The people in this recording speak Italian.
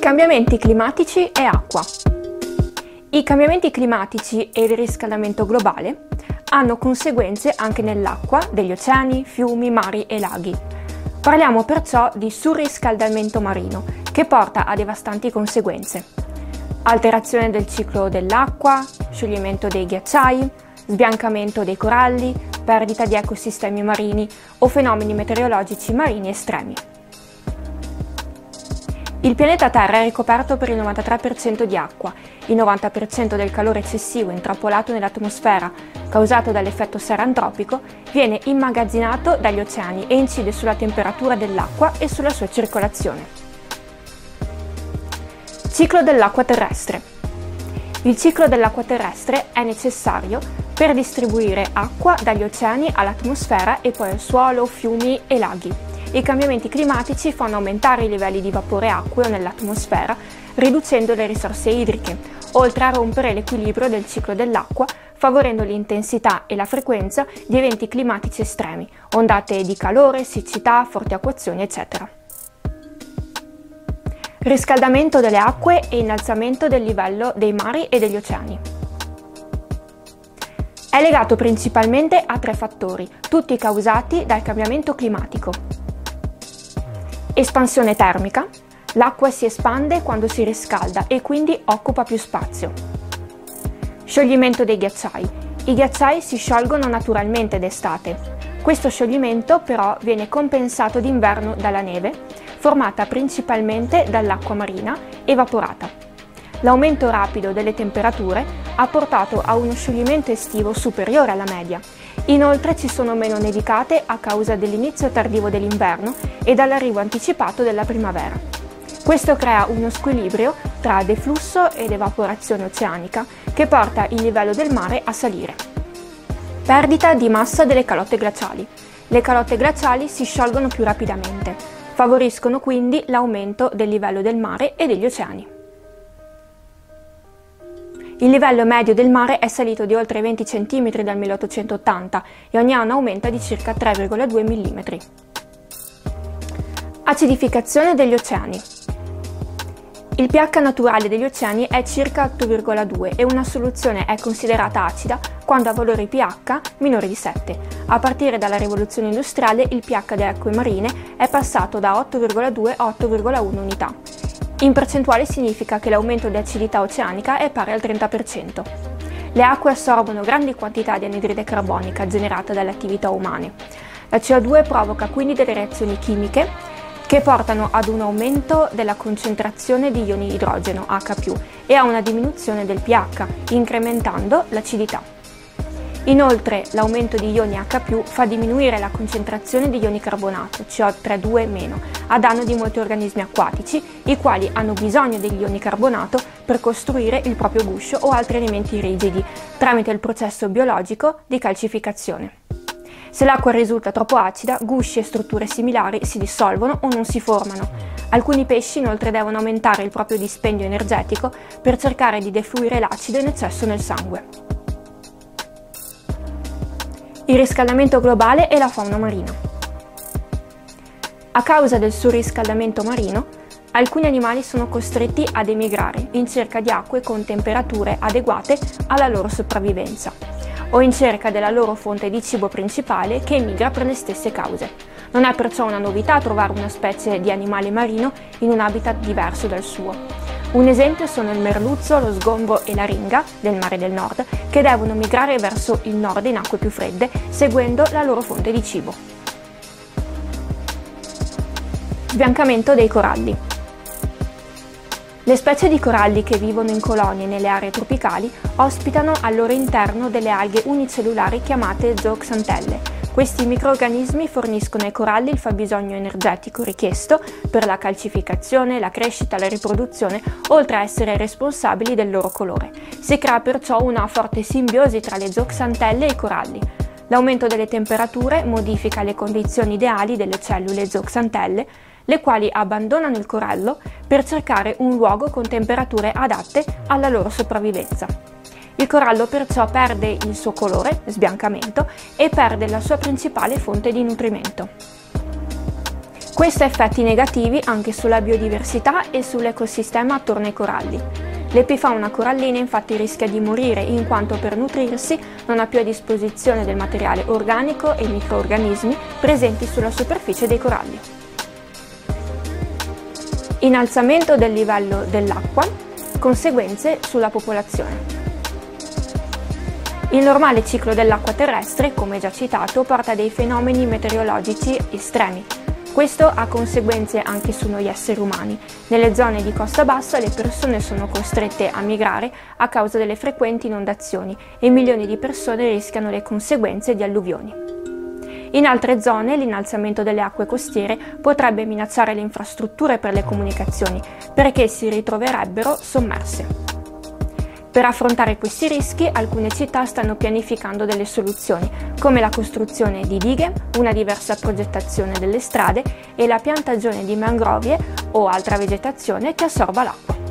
Cambiamenti climatici e acqua. I cambiamenti climatici e il riscaldamento globale hanno conseguenze anche nell'acqua degli oceani, fiumi, mari e laghi. Parliamo perciò di surriscaldamento marino, che porta a devastanti conseguenze. Alterazione del ciclo dell'acqua, scioglimento dei ghiacciai, sbiancamento dei coralli, perdita di ecosistemi marini o fenomeni meteorologici marini estremi. Il pianeta Terra è ricoperto per il 93% di acqua, il 90% del calore eccessivo intrappolato nell'atmosfera causato dall'effetto serra antropico viene immagazzinato dagli oceani e incide sulla temperatura dell'acqua e sulla sua circolazione. Ciclo dell'acqua terrestre. Il ciclo dell'acqua terrestre è necessario per distribuire acqua dagli oceani all'atmosfera e poi al suolo, fiumi e laghi. I cambiamenti climatici fanno aumentare i livelli di vapore acqueo nell'atmosfera, riducendo le risorse idriche, oltre a rompere l'equilibrio del ciclo dell'acqua, favorendo l'intensità e la frequenza di eventi climatici estremi, ondate di calore, siccità, forti acquazzoni, eccetera. Riscaldamento delle acque e innalzamento del livello dei mari e degli oceani. È legato principalmente a tre fattori, tutti causati dal cambiamento climatico. Espansione termica. L'acqua si espande quando si riscalda e quindi occupa più spazio. Scioglimento dei ghiacciai. I ghiacciai si sciolgono naturalmente d'estate. Questo scioglimento però viene compensato d'inverno dalla neve, formata principalmente dall'acqua marina evaporata. L'aumento rapido delle temperature ha portato a uno scioglimento estivo superiore alla media. Inoltre ci sono meno nevicate a causa dell'inizio tardivo dell'inverno e dall'arrivo anticipato della primavera. Questo crea uno squilibrio tra deflusso ed evaporazione oceanica che porta il livello del mare a salire. Perdita di massa delle calotte glaciali. Le calotte glaciali si sciolgono più rapidamente, favoriscono quindi l'aumento del livello del mare e degli oceani. Il livello medio del mare è salito di oltre 20 cm dal 1880 e ogni anno aumenta di circa 3,2 mm. Acidificazione degli oceani. Il pH naturale degli oceani è circa 8,2 e una soluzione è considerata acida quando ha valori pH minori di 7. A partire dalla rivoluzione industriale il pH delle acque marine è passato da 8,2 a 8,1 unità. In percentuale significa che l'aumento di acidità oceanica è pari al 30%. Le acque assorbono grandi quantità di anidride carbonica generata dalle attività umane. La CO2 provoca quindi delle reazioni chimiche che portano ad un aumento della concentrazione di ioni idrogeno, H+, e a una diminuzione del pH, incrementando l'acidità. Inoltre, l'aumento di ioni H+ fa diminuire la concentrazione di ioni carbonato, CO3,2-, a danno di molti organismi acquatici, i quali hanno bisogno degli ioni carbonato per costruire il proprio guscio o altri elementi rigidi, tramite il processo biologico di calcificazione. Se l'acqua risulta troppo acida, gusci e strutture similari si dissolvono o non si formano. Alcuni pesci inoltre devono aumentare il proprio dispendio energetico per cercare di defluire l'acido in eccesso nel sangue. Il riscaldamento globale e la fauna marina. A causa del surriscaldamento marino, alcuni animali sono costretti ad emigrare in cerca di acque con temperature adeguate alla loro sopravvivenza, o in cerca della loro fonte di cibo principale che emigra per le stesse cause. Non è perciò una novità trovare una specie di animale marino in un habitat diverso dal suo. Un esempio sono il merluzzo, lo sgombro e la ringa del mare del nord, che devono migrare verso il nord in acque più fredde, seguendo la loro fonte di cibo. Sbiancamento dei coralli. Le specie di coralli che vivono in colonie nelle aree tropicali ospitano al loro interno delle alghe unicellulari chiamate zooxantelle. Questi microrganismi forniscono ai coralli il fabbisogno energetico richiesto per la calcificazione, la crescita e la riproduzione, oltre a essere responsabili del loro colore. Si crea perciò una forte simbiosi tra le zooxantelle e i coralli. L'aumento delle temperature modifica le condizioni ideali delle cellule zooxantelle, le quali abbandonano il corallo per cercare un luogo con temperature adatte alla loro sopravvivenza. Il corallo perciò perde il suo colore, sbiancamento, e perde la sua principale fonte di nutrimento. Questo ha effetti negativi anche sulla biodiversità e sull'ecosistema attorno ai coralli. L'epifauna corallina infatti rischia di morire in quanto per nutrirsi non ha più a disposizione del materiale organico e microrganismi presenti sulla superficie dei coralli. Innalzamento del livello dell'acqua, conseguenze sulla popolazione. Il normale ciclo dell'acqua terrestre, come già citato, porta a dei fenomeni meteorologici estremi. Questo ha conseguenze anche su noi esseri umani. Nelle zone di costa bassa le persone sono costrette a migrare a causa delle frequenti inondazioni e milioni di persone rischiano le conseguenze di alluvioni. In altre zone l'innalzamento delle acque costiere potrebbe minacciare le infrastrutture per le comunicazioni, perché si ritroverebbero sommerse. Per affrontare questi rischi, alcune città stanno pianificando delle soluzioni, come la costruzione di dighe, una diversa progettazione delle strade e la piantagione di mangrovie o altra vegetazione che assorba l'acqua.